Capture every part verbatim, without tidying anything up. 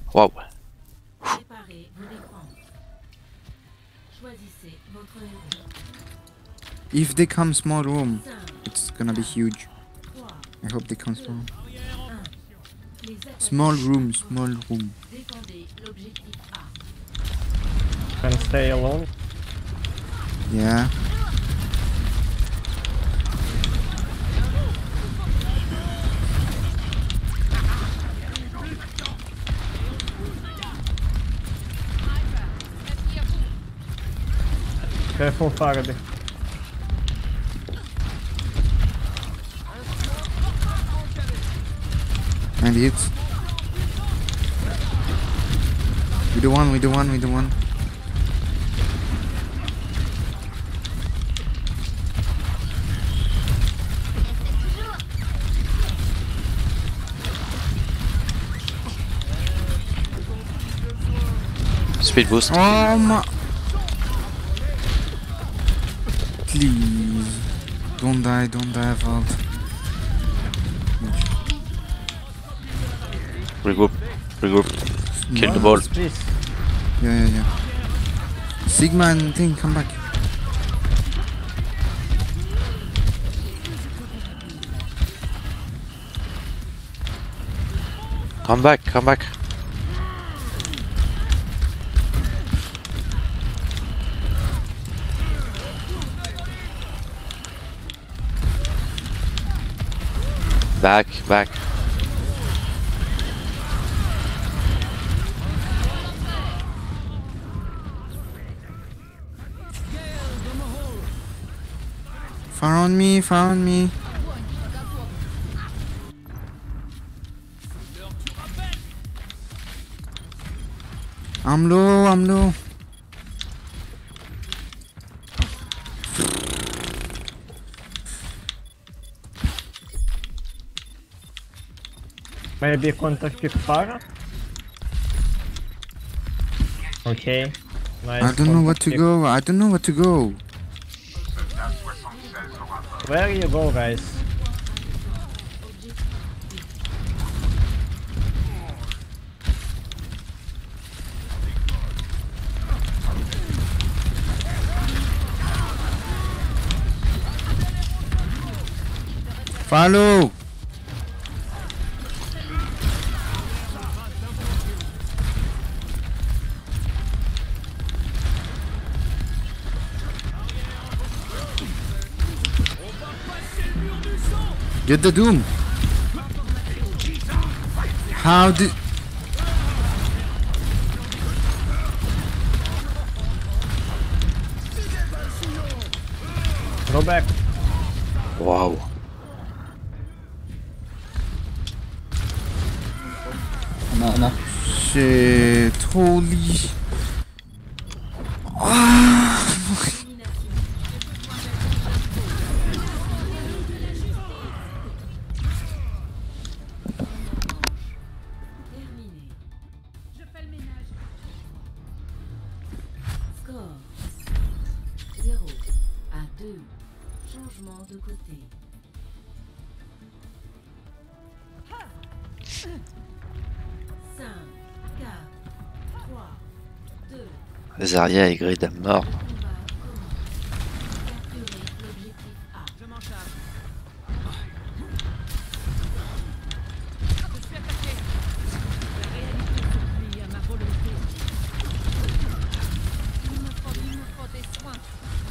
Waouh. Préparez vos défenses. Choisissez votre héros. If they come small room, cinq, it's gonna be huge. trois, I hope they come small. un. Les attaquants Small room, small room. défendez l'objectif A. Can stay alone. Yeah. Careful, Faraday. And hits. We do one, we do one, we do one. Speed boost. Oh my. Please. Don't die, don't die, Vault. Regroup. Regroup. Kill the ball. Please. Yeah, yeah, yeah. Sigma and thing, come back. Come back, come back. Back, back. Far on me, far on me. I'm low, I'm low. Maybe contact with Farah? Okay. Nice. I don't know what contact to pick. go, I don't know what to go. Where you go, guys? Follow! Get the Doom! How did... Go back. Wow. No, no. Shit, holy... Ah. Terminé. Je fais le ménage. Score zéro à deux. Changement de côté. cinq, quatre, trois, deux. Zarya est grid à mort. Combat commence. Capturez l'objectif A. Je m'en charge. Je suis attaqué. La réalité s'oublie à ma volonté. Il me faut, il me faut des soins.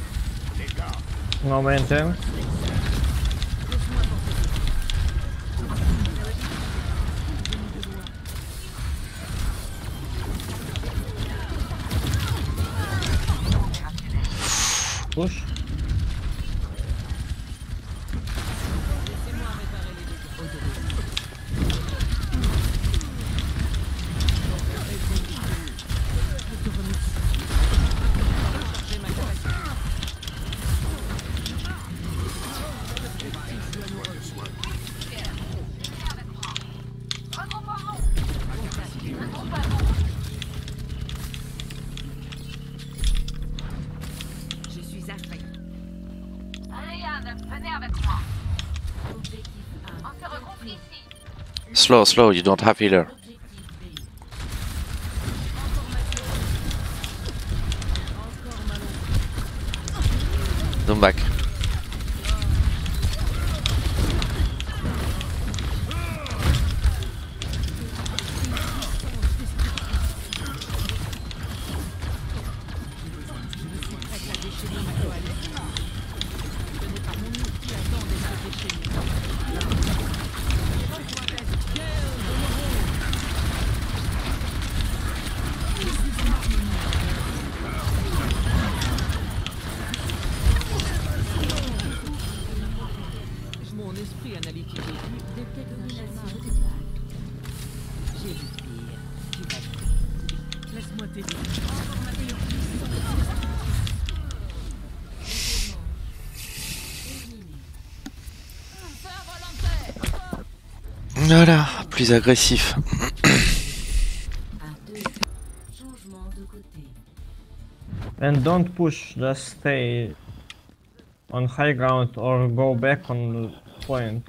Momentum. Push. Je suis affreux. Ryan, venez avec moi. Objectif A. On se regroupe ici. Slow, slow, you don't have healer. Objectif B. Don't back. Mon esprit analytique Détermination totale. j'ai le pire. Tu vas laisse-moi t'aider. Voilà, plus agressif. À deux. Changement de côté. And don't push, just stay on high ground or go back on point.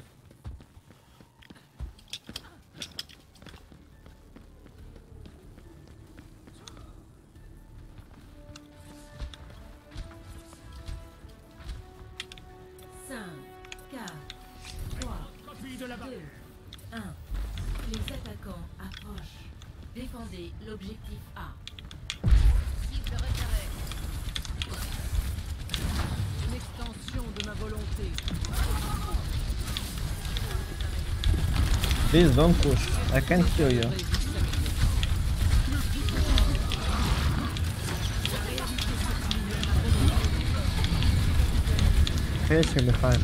cinq, quatre, trois, deux, un. Les attaquants approchent. Défendez l'objectif A. Une extension de ma volonté. Please don't push, I can't kill you. Okay, she'll be fine.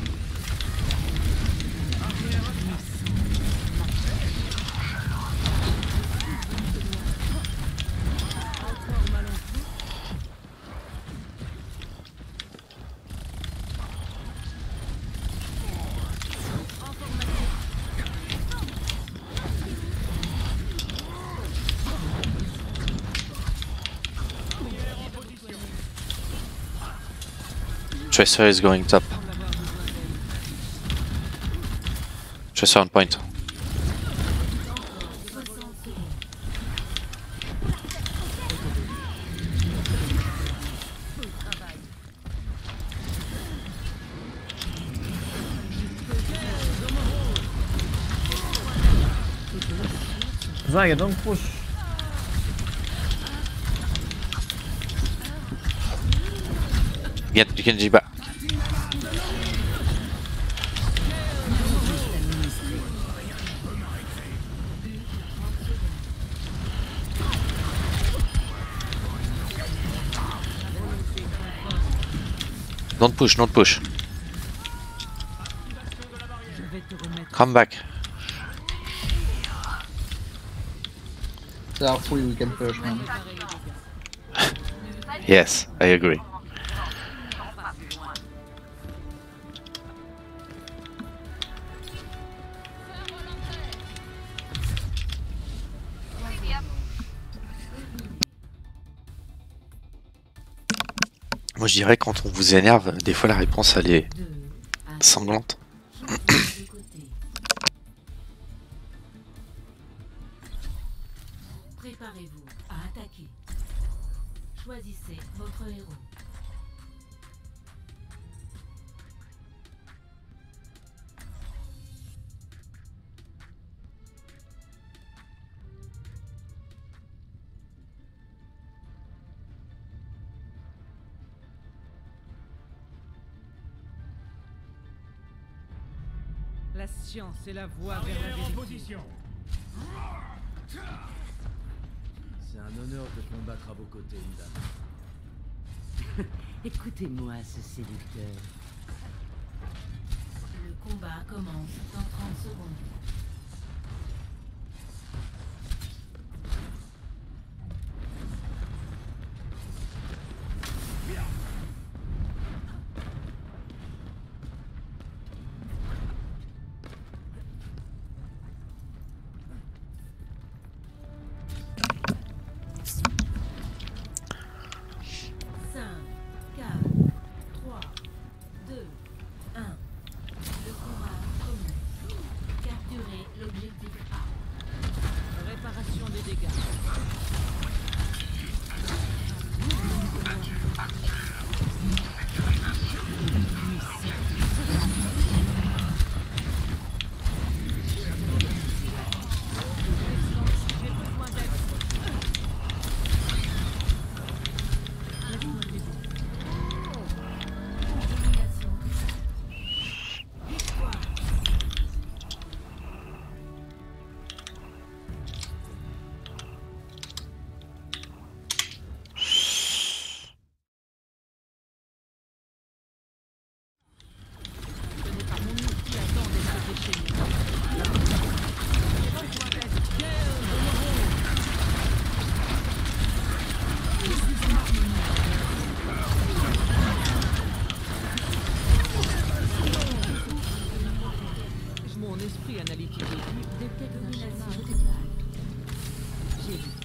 Tracer is going top. Tracer on point. Zarya, don't push. Get, you can G back. Don't push, don't push. Come back. They are free, we can push, man. Yes, I agree. Moi je dirais quand on vous énerve, des fois la réponse elle est deux, un. sanglante. Changement de côté. Préparez-vous à attaquer. Choisissez votre héros. La science est la voie vers la vérité. C'est un honneur de combattre à vos côtés, madame. Écoutez-moi, ce séducteur. Le combat commence dans trente secondes. cinq, quatre, trois, deux, un. Le combat commence. Capturez L'esprit analytique aigu détecte un schéma Domination artificiel. totale. J'ai vu